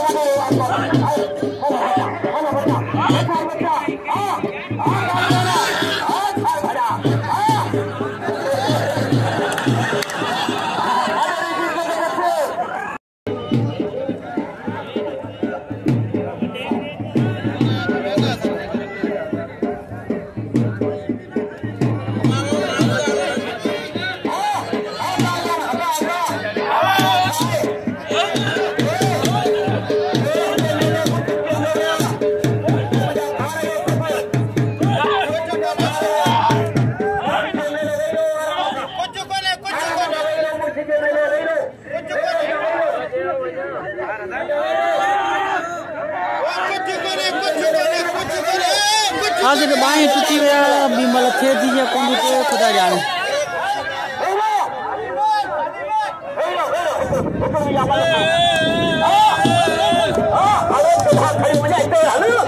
आज के बाई टूटी हुआ बिमल थे दीजिए कौन तो खुदा जाने अरे तो भाग खड़ी मजा इतना